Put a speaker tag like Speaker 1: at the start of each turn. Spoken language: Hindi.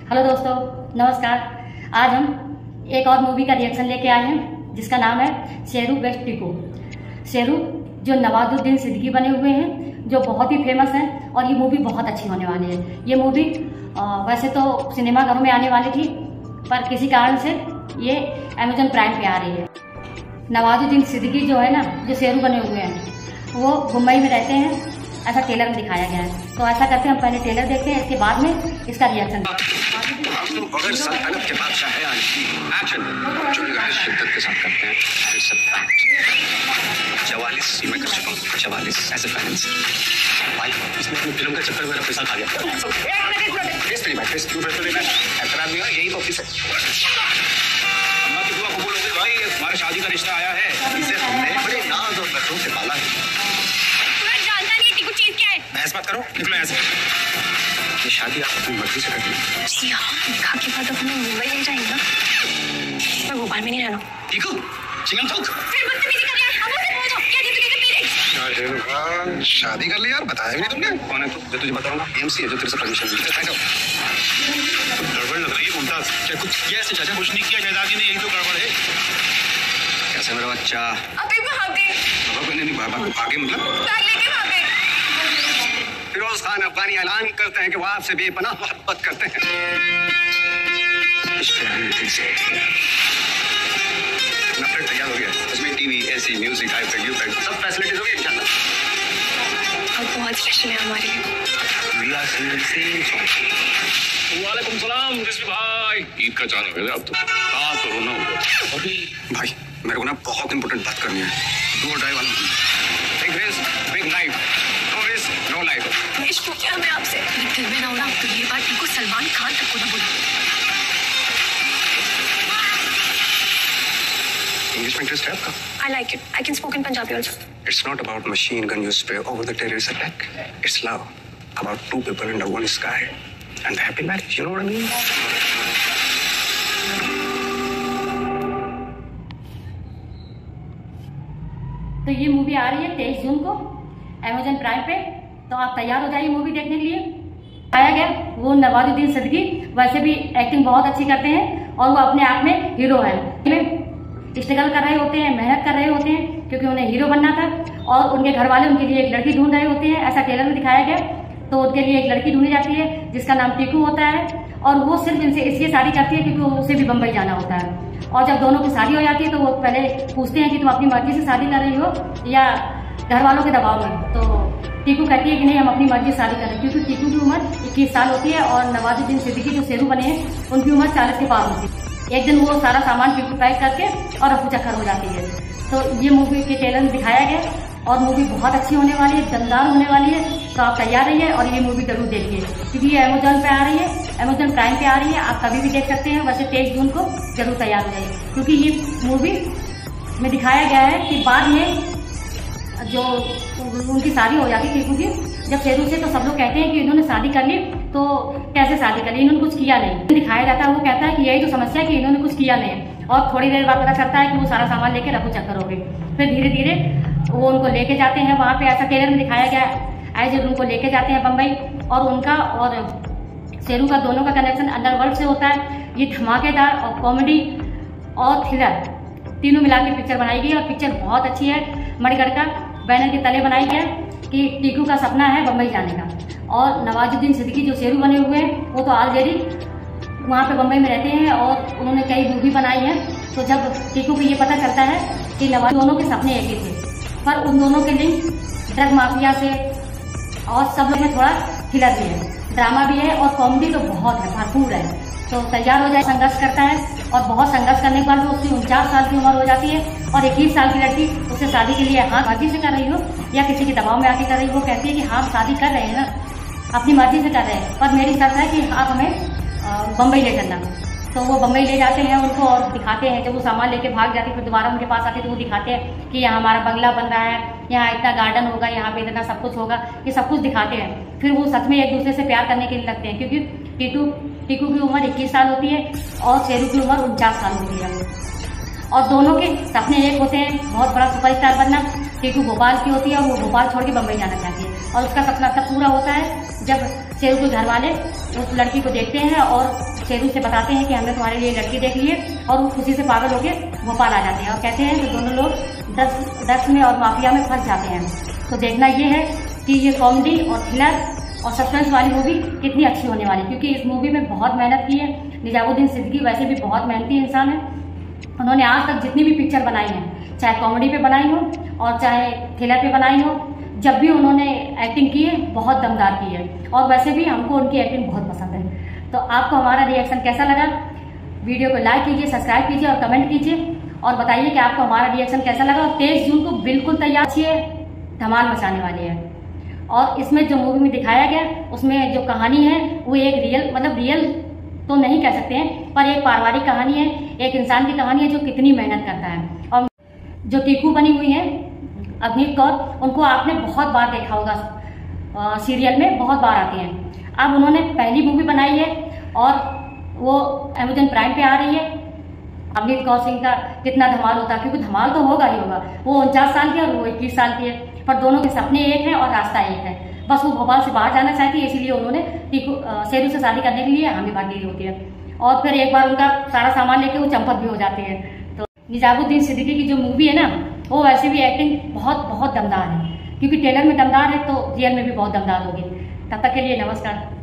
Speaker 1: हेलो दोस्तों, नमस्कार। आज हम एक और मूवी का रिएक्शन लेके आए हैं जिसका नाम है शेरू बेस्ट टीकू। शेरू जो नवाजुद्दीन सिद्दीकी बने हुए हैं, जो बहुत ही फेमस हैं और ये मूवी बहुत अच्छी होने वाली है। ये मूवी वैसे तो सिनेमाघरों में आने वाली थी, पर किसी कारण से ये अमेजन प्राइम पे आ रही है। नवाजुद्दीन सिद्दीकी जो है ना, जो शेरू बने हुए हैं, वो मुंबई में रहते हैं, ऐसा ट्रेलर में दिखाया गया है। तो ऐसा करते हैं, हम पहले ट्रेलर देखते हैं, इसके बाद में इसका रिएक्शन।
Speaker 2: अगर सल्तनत के बादशाह है एक्शन जो शिद्दत के साथ करते हैं। 44 मैं कर चुका हूँ, 44 एज ए फाइनेंस भाई। इसने अपनी फिल्म का चक्कर मेरा पैसा खा गया। यही तो ऑफिस है। अम्मा की दुआ कबूल हो गई भाई, हमारे शादी का रिश्ता आया है। इसे हमने बड़े नाज और नखरों से पाला है। ऐसा बात करो, निकलो ऐसे। ये शादी आप अपनी मर्जी से करनी है।
Speaker 3: जी हाँ, निकाह के बाद अपने मुंबई ले जाएंगे ना। मैं भोपाल में नहीं रहना।
Speaker 2: टीकू, चिंगम चौक।
Speaker 3: फिर बदतमीजी कर रहा है। अब मुझे बोलो, क्या जीत लेके पी रही?
Speaker 2: शादी कर ली यार, बताया भी नहीं तुमने। कौन है तू? जो तुझे बताऊंगा। एमसी है जो तेरे से परमिशन ली। गड़बड़ लग रही है मुमताज। क्या कुछ किया ऐसे? चाचा कुछ नहीं किया, जायदादी ने, यही तो गड़बड़ है। कैसे मेरा बच्चा?
Speaker 3: अभी भागे।
Speaker 2: बाबा को नहीं, बाबा को भागे मतलब
Speaker 3: लेके भागे।
Speaker 2: फिरोज खान अफगानी ऐलान करते हैं कि वो आपसे बेपनाह मोहब्बत करते हैं। नफरत तैयार हो गया, उसमें टीवी, एसी, म्यूजिक, आईपैड, यूपैड सब फैसिलिटीज होगी इंशाल्लाह।
Speaker 3: और बहुत स्पेशल है हमारे लिए।
Speaker 4: वालेकुम सलाम रिजवी भाई। ईद का चांद हो गया अब तो। कहाँ तो रोना होगा अभी
Speaker 2: भाई। मेरे को ना बहुत इंपॉर्टेंट बात करनी है। डू और डाई वाला। Big risk big life, no risk no life.
Speaker 3: इश्क क्या मैं आपसे दिल में ना होना तो ये बात इनको सलमान खान तक को ना बोलो।
Speaker 2: इंग्लिश में इंटरेस्ट है आपका?
Speaker 3: I like it. I can speak in Punjabi also.
Speaker 2: It's not about machine gun you spray over the terrorist attack. It's love about two people under one sky and the happy marriage. You know what I mean?
Speaker 1: तो ये मूवी आ रही है 23 जून को अमेजन प्राइम पे। तो आप तैयार हो जाइए मूवी देखने के लिए। आया गया वो नवाजुद्दीन सिद्दीकी वैसे भी एक्टिंग बहुत अच्छी करते हैं और वो अपने आप में हीरो है। स्ट्रगल कर रहे होते हैं, मेहनत कर रहे होते हैं, क्योंकि उन्हें हीरो बनना था और उनके घर वाले उनके लिए एक लड़की ढूंढ रहे होते हैं, ऐसा ट्रेलर में दिखाया गया। तो उनके लिए एक लड़की ढूंढी जाती है जिसका नाम टीकू होता है, और वो सिर्फ इनसे इसलिए शादी करती है क्योंकि उसे भी बम्बई जाना होता है। और जब दोनों की शादी हो जाती है तो वो पहले पूछते हैं कि तुम अपनी मर्जी से शादी कर रही हो या घर वालों के दबाव में। तो टीकू कहती है कि नहीं, हम अपनी मर्जी से शादी कर रहे हैं, क्योंकि टीकू की उम्र 21 साल होती है और नवाजुद्दीन सिद्दीकी जो शेरू बने हैं उनकी उम्र 40 के पार होती है। एक दिन वो सारा सामान टीकू पैक करके और रफू चक्कर हो जाती है। तो ये मूवी के ट्रेलर में दिखाया गया और मूवी बहुत अच्छी होने वाली है, दमदार होने वाली है। तो आप तैयार रहिए और ये मूवी जरूर देखिए, क्योंकि ये अमेजन पे आ रही है, अमेजन प्राइम पे आ रही है। आप कभी भी देख सकते हैं। वैसे 23 जून को जरूर तैयार हो जाइए, क्योंकि ये मूवी में दिखाया गया है कि बाद में जो उनकी शादी हो जाती टीकू की जब शेरू से, तो सब लोग कहते हैं कि इन्होंने शादी कर ली, तो कैसे शादी कर ली, इन्होंने कुछ किया नहीं। दिखाया जाता है, वो कहता है कि यही तो समस्या है कि इन्होंने कुछ किया नहीं। और थोड़ी देर बाद पता चलता है कि वो सारा सामान लेके रफू चक्कर हो गई। फिर धीरे धीरे वो उनको लेके जाते हैं वहां पे, ऐसा ट्रेलर में दिखाया गया है। एज उनको लेके जाते हैं बम्बई, और उनका और शेरू का दोनों का कनेक्शन अंडरवर्ल्ड से होता है। ये धमाकेदार और कॉमेडी और थ्रिलर तीनों मिला के पिक्चर बनाई गई, और पिक्चर बहुत अच्छी है। मणिगढ़ का बैनर के तले बनाई गया कि टीकू का सपना है बम्बई जाने का, और नवाजुद्दीन सिद्दीकी जो शेरू बने हुए हैं वो तो ऑलरेडी वहाँ पे बम्बई में रहते हैं और उन्होंने कई मूवी बनाई है। तो जब टीकू को ये पता चलता है कि दोनों के सपने एक ही थे, पर उन दोनों के लिंक ड्रग माफिया से और सब लोग में थोड़ा थ्रिलर भी है, ड्रामा भी है, और कॉमेडी तो बहुत है, भरपूर है। तो तैयार हो जाए। संघर्ष करता है और बहुत संघर्ष करने के बाद वो उसकी 49 साल की उम्र हो जाती है, और 21 साल की लड़की उससे शादी के लिए हाँ मर्जी से कर रही हो या किसी के दबाव में आके कर रही हो, वो कहती है कि हाँ शादी कर रहे हैं ना, अपनी मर्जी से कर रहे हैं, पर मेरी शर्त है कि आप हमें बम्बई ले चलना। तो वो बम्बई ले जाते हैं उनको और दिखाते हैं। जब वो सामान लेके भाग जाती है फिर दोबारा उनके पास आते तो वो दिखाते हैं कि यहाँ हमारा बंगला बन रहा है, यहाँ इतना गार्डन होगा, यहाँ पे इतना सब कुछ होगा, ये सब कुछ दिखाते हैं। फिर वो सच में एक दूसरे से प्यार करने के लिए लगते हैं, क्योंकि टीकू की उम्र 21 साल होती है और शेरू की उम्र 49 साल होती है, और दोनों के सपने एक होते हैं, बहुत बड़ा सुपरस्टार बनना। टीकू भोपाल की होती है और वो भोपाल छोड़ के बम्बई जाना चाहती है, और उसका सपना तब पूरा होता है जब शेरू के घर वाले उस लड़की को देखते हैं और शेरू से बताते हैं कि हमने तुम्हारे लिए लड़की देख ली है, और वो खुशी से पागल होकर भोपाल आ जाते हैं और कहते हैं कि दोनों लोग ड्रग्स में और माफिया में फंस जाते हैं। तो देखना ये है कि ये कॉमेडी और थ्रिलर और सस्पेंस वाली मूवी कितनी अच्छी होने वाली, क्योंकि इस मूवी में बहुत मेहनत की है। निजामुद्दीन सिद्दीकी वैसे भी बहुत मेहनती इंसान है। उन्होंने आज तक जितनी भी पिक्चर बनाई है, चाहे कॉमेडी पे बनाई हो और चाहे थ्रिलर पे बनाई हो, जब भी उन्होंने एक्टिंग की है बहुत दमदार की है, और वैसे भी हमको उनकी एक्टिंग बहुत पसंद है। तो आपको हमारा रिएक्शन कैसा लगा? वीडियो को लाइक कीजिए, सब्सक्राइब कीजिए और कमेंट कीजिए, और बताइए कि आपको हमारा रिएक्शन कैसा लगा। और 23 जून को बिल्कुल तैयार है, धमाल मचाने वाली है। और इसमें जो मूवी में दिखाया गया, उसमें जो कहानी है वो एक रियल तो नहीं कह सकते हैं, पर एक पारिवारिक कहानी है, एक इंसान की कहानी है जो कितनी मेहनत करता है। और जो टीकू बनी हुई है अवनीत कौर, उनको आपने बहुत बार देखा होगा, सीरियल में बहुत बार आती हैं। अब उन्होंने पहली मूवी बनाई है और वो अमेजन प्राइम पे आ रही है। अवनीत कौर सिंह का कितना धमाल होता है, क्योंकि धमाल तो होगा ही होगा। वो 49 साल की है और वो 21 साल की है, पर दोनों के सपने एक हैं और रास्ता एक है। बस वो भोपाल से बाहर जाना चाहती है, इसीलिए उन्होंने शेरू से शादी करने के लिए हामी भाग ली होती है। और फिर एक बार उनका सारा सामान लेके वो चंपत भी हो जाते हैं। तो निजामुद्दीन सिद्दीकी की जो मूवी है ना, वो वैसे भी एक्टिंग बहुत दमदार है, क्योंकि ट्रेलर में दमदार है तो रियल में भी बहुत दमदार होगी। तब तक के लिए नमस्कार।